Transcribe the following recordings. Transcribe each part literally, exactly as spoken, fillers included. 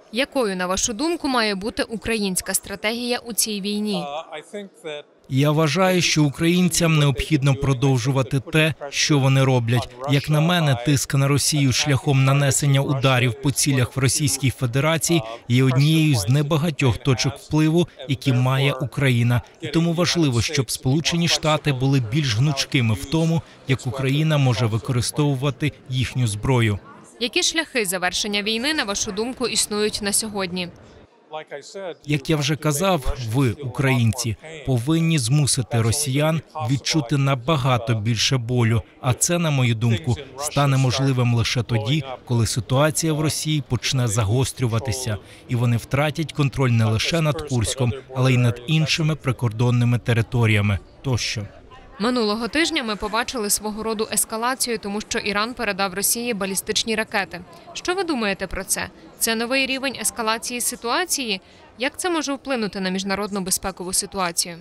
Якою, на вашу думку, має бути українська стратегія у цій війні? Я вважаю, що українцям необхідно продовжувати те, що вони роблять. Як на мене, тиск на Росію шляхом нанесення ударів по цілях в Російській Федерації є однією з небагатьох точок впливу, які має Україна. І тому важливо, щоб Сполучені Штати були більш гнучкими в тому, як Україна може використовувати їхню зброю. Які шляхи завершення війни, на вашу думку, існують на сьогодні? Як я вже казав, ви, українці, повинні змусити росіян відчути набагато більше болю. А це, на мою думку, стане можливим лише тоді, коли ситуація в Росії почне загострюватися, і вони втратять контроль не лише над Курськом, але й над іншими прикордонними територіями тощо. Минулого тижня ми побачили свого роду ескалацію, тому що Іран передав Росії балістичні ракети. Що ви думаєте про це? Це новий рівень ескалації ситуації? Як це може вплинути на міжнародну безпекову ситуацію?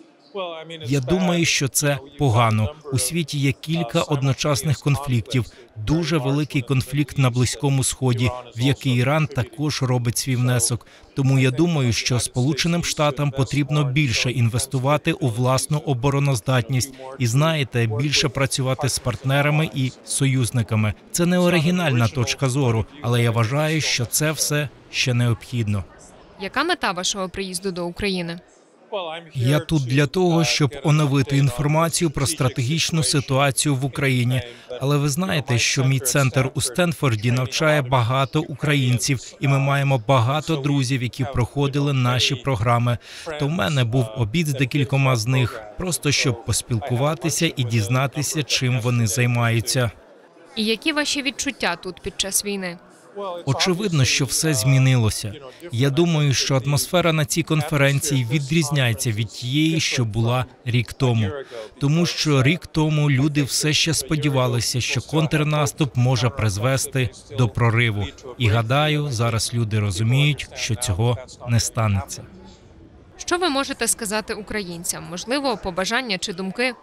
Я думаю, що це погано. У світі є кілька одночасних конфліктів. Дуже великий конфлікт на Близькому Сході, в який Іран також робить свій внесок. Тому я думаю, що Сполученим Штатам потрібно більше інвестувати у власну обороноздатність і, знаєте, більше працювати з партнерами і союзниками. Це не оригінальна точка зору, але я вважаю, що це все ще необхідно. Яка мета вашого приїзду до України? Я тут для того, щоб оновити інформацію про стратегічну ситуацію в Україні. Але ви знаєте, що мій центр у Стенфорді навчає багато українців, і ми маємо багато друзів, які проходили наші програми. То в мене був обід з декількома з них, просто щоб поспілкуватися і дізнатися, чим вони займаються. І які ваші відчуття тут під час війни? Очевидно, що все змінилося. Я думаю, що атмосфера на цій конференції відрізняється від тієї, що була рік тому. Тому що рік тому люди все ще сподівалися, що контрнаступ може призвести до прориву. І гадаю, зараз люди розуміють, що цього не станеться. Що ви можете сказати українцям? Можливо, побажання чи думки?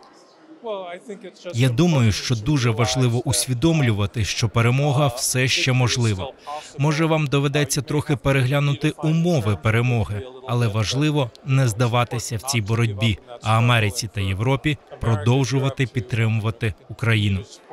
Я думаю, що дуже важливо усвідомлювати, що перемога все ще можлива. Може, вам доведеться трохи переглянути умови перемоги, але важливо не здаватися в цій боротьбі, а Америці та Європі продовжувати підтримувати Україну.